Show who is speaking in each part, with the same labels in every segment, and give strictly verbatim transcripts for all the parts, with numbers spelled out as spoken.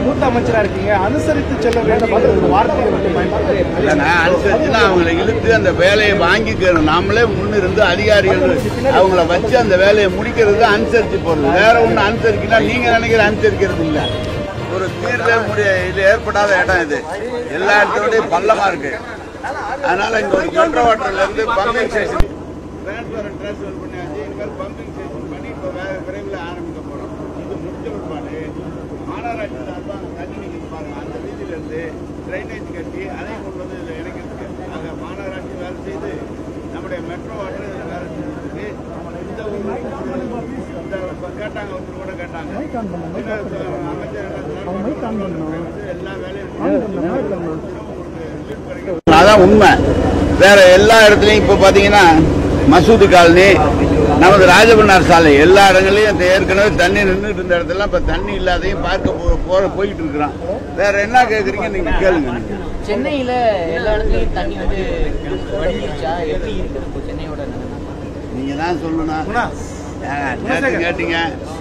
Speaker 1: மூத்த அமைச்சரா இருக்கீங்க, அனுசரித்து செல்ல வேண்டும் ஒரு வார்த்தையை வந்து பயன்படுத்த
Speaker 2: அனுசரிச்சுன்னா அவங்களை இழுத்து அந்த வேலையை வாங்கிக்கணும். நாமளே முன்னிருந்து அதிகாரிகள் அவங்கள வச்சு அந்த வேலையை முடிக்கிறது அனுசரிச்சு போறது. வேற ஒண்ணு அனுசரிக்கல நீங்க நினைக்கிற அனுசரிக்கிறது இல்லை. ஒரு தீர்வே முடிய இது ஏற்படாத இடம் இது. எல்லா இடத்தோடய பள்ளமா இருக்கு. அதனால இங்க ஒரு மெட்ரோ வாட்டர்ல இருந்து பம்பிங் ஸ்டேஷன் டிரான்ஸ்பர் டிரான்ஸ்பர் பண்ணியாச்சு. இனிமேல் பம்பிங் ஸ்டேஷன் பண்ணி இப்போ வேற விரைவில் ஆரம்பிக்க போறோம். இது முடிச்ச பிற்பாடு மாநகராட்சி சார்பாக தண்ணி நிற்கிறது பாருங்க. அந்த வீதியில இருந்து ட்ரைனேஜ் கட்டி அதையும் கொண்டு வந்து இதில் இணைக்கிறதுக்கு ஆக மாநகராட்சி வேலை செய்து நம்முடைய மெட்ரோ வாட்டர் இதில் வேலை செய்யறதுக்கு இந்த ஒரு கேட்டாங்க. ஒருத்தர் கூட கேட்டாங்க அமைச்சர் எல்லா வேலையும் அதான் உண்மை. வேற எல்லா இடத்துலையும் இப்போ பார்த்தீங்கன்னா மசூதி காலனி, நமது ராஜபன்னார் சாலை எல்லா இடங்களையும் ஏற்கனவே தண்ணி நின்றுட்டு இருந்த இடத்துல இப்போ தண்ணி இல்லாதையும் பார்க்க போற போயிட்டு இருக்கிறோம். வேற என்ன கேட்குறீங்க நீங்க கேளுங்க.
Speaker 3: சென்னையில எல்லா இடத்துலயும் தண்ணி வந்து வடிஞ்சிருச்சா, எப்படி இருக்கு சென்னையோட?
Speaker 2: நீங்க தான் சொல்லணும். கேட்டீங்க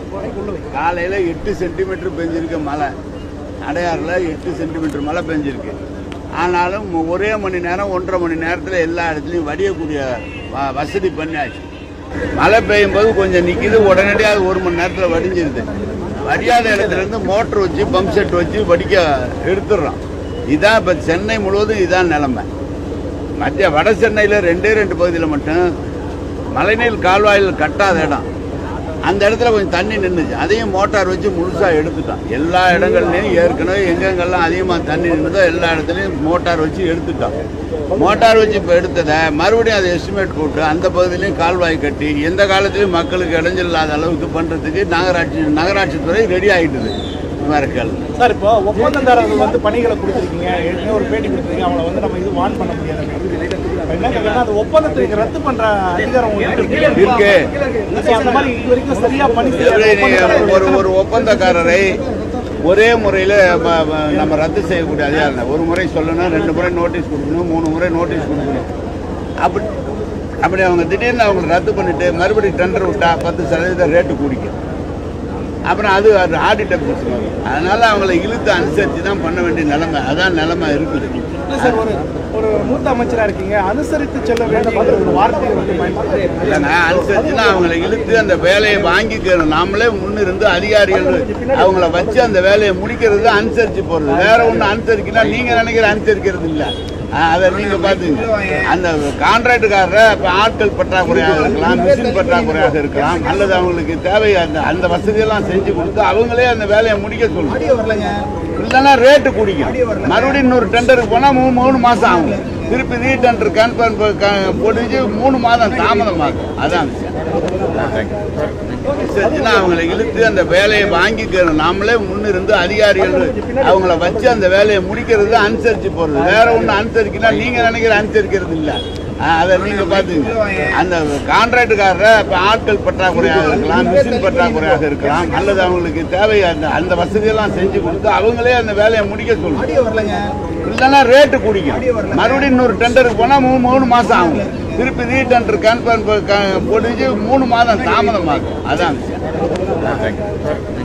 Speaker 2: காலையில எட்டு சென்டிமீட்டர் பெஞ்சிருக்கு மழை. அடையாறுல எட்டு சென்டிமீட்டர் மழை பெஞ்சிருக்கு. ஆனாலும் ஒரே மணி நேரம் ஒன்றரை மணி நேரத்தில் எல்லா இடத்துலையும் வடியக்கூடிய வசதி பண்ணியாச்சு. மழை பெய்யும் போது கொஞ்சம் நிற்கிது, உடனடியாக ஒரு மணி நேரத்தில் வடிஞ்சிருது. வடியாத இடத்துல இருந்து மோட்டர் வச்சு பம்ப் செட் வச்சு வடிக்க எடுத்துடுறோம். இதுதான் இப்போ சென்னை முழுவதும் இதுதான் நிலைமை. மத்திய வட சென்னையில் ரெண்டே ரெண்டு பகுதியில் மட்டும் மழைநீர் கால்வாயில் கட்டாத இடம், அந்த இடத்துல கொஞ்சம் தண்ணி நின்றுச்சு. அதையும் மோட்டார் வச்சு முழுசாக எடுத்துட்டோம். எல்லா இடங்கள்லையும் ஏற்கனவே எங்கெங்கெல்லாம் அதிகமாக தண்ணி நின்றுதோ எல்லா இடத்துலையும் மோட்டார் வச்சு எடுத்துட்டோம். மோட்டார் வச்சு இப்போ எடுத்ததை மறுபடியும் அதை எஸ்டிமேட் போட்டு அந்த பகுதியிலையும் கால்வாய் கட்டி எந்த காலத்திலையும் மக்களுக்கு இடைஞ்சல் இல்லாத அளவுக்கு பண்ணுறதுக்கு நகராட்சி நகராட்சி துறை ரெடி ஆகிட்டுது. மறக்கல்
Speaker 1: சார், இப்போ ஒப்பந்ததாரர்கள் வந்து பணிகளை கொடுத்துருக்கீங்க, ஏற்கனவே ஒரு பேட்டி கொடுத்துருக்கீங்க. அவங்களை வந்து நம்ம இது வான் பண்ண முடியாது. என்ன கேட்கலாம், அந்த ஒப்பந்தத்தை ரத்து பண்ற அதிகாரம்
Speaker 2: இருக்கு.
Speaker 1: அந்த மாதிரி இது வரைக்கும் சரியா பண்ணி
Speaker 2: ஒரு ஒரு ஒப்பந்தக்காரரை ஒரே முறையில் நம்ம ரத்து செய்யக்கூடிய அதிகாரம். ஒரு முறை சொல்லணும், ரெண்டு முறை நோட்டீஸ் கொடுக்கணும், மூணு முறை நோட்டீஸ் கொடுக்கணும். அப்படி அப்படி அவங்க திடீர்னு அவங்களை ரத்து பண்ணிட்டு மறுபடியும் டெண்டர் விட்டா பத்து சதவீதம் ரேட்டு கூடிக்கும். அப்புறம் அது அது ஆடிட்ட பிரச்சனை. அதனால அவங்களை இழுத்து அனுசரித்து தான் பண்ண வேண்டிய நிலைமை. அதான் நிலைமை இருக்குது.
Speaker 1: சார், ஒரு ஒரு மூத்த அமைச்சரா இருக்கீங்க, அனுசரித்து செல்ல வேண்டும் ஒரு வார்த்தையை வந்து பயன்படுத்த
Speaker 2: இல்லைங்க. அனுசரிச்சுன்னா அவங்களை இழுத்து அந்த வேலையை வாங்கிக்கணும். நாமளே முன்னிருந்து அதிகாரிகள் அவங்கள வச்சு அந்த வேலையை முடிக்கிறது அனுசரிச்சு போறது. வேற ஒன்று அனுசரிக்கனா நீங்க நினைக்கிற அனுசரிக்கிறது இல்லை. அதை நீங்க பாத்துங்க. அந்த கான்ட்ராக்டுக்காரரை இப்போ ஆட்கள் பற்றாக்குறையாக இருக்கலாம், மிஷின் பற்றாக்குறையாக இருக்கலாம், அல்லது அவங்களுக்கு தேவை அந்த அந்த வசதியெல்லாம் செஞ்சு கொடுத்து அவங்களே அந்த வேலையை முடிக்க சொல்லுவாங்க. இல்லைன்னா ரேட்டு குடிக்கும். மறுபடியும் இன்னொரு டெண்டருக்கு போனால் மூணு மூணு மாதம் ஆகும். திருப்பி ரீ டெண்டர் கன்ஃபார்ம் போட்டு மூணு மாதம் தாமதமாகும். அதான் விஷயம். அவங்களை இழுத்து அந்த வேலையை வாங்கிக்கணும். நாமளே முன்னிருந்து அதிகாரிகள் அவங்கள வச்சு அந்த வேலையை முடிக்கிறது அனுசரிச்சு போறது. வேற ஒன்று அனுசரிக்கனா நீங்க நினைக்கிற அனுசரிக்கிறது இல்லை. அதை நீங்க பாத்துங்க. அந்த கான்ட்ராக்டுக்காரரை இப்போ ஆட்கள் பற்றாக்குறையாக இருக்கலாம், மிஷின் பற்றாக்குறையாக இருக்கலாம், அல்லது அவங்களுக்கு தேவை அந்த அந்த வசதியெல்லாம் செஞ்சு கொடுத்து அவங்களே அந்த வேலையை முடிக்க சொல்லுவாங்க. இல்லைன்னா ரேட்டு குடிக்கும். மறுபடியும் இன்னொரு டெண்டருக்கு போனால் மூணு மூணு மாதம் ஆகும். திருப்பி ரீ டெண்டர் கன்ஃபார்ம் போட்டு மூணு மாதம் தாமதமாகும். அதான் விஷயம்.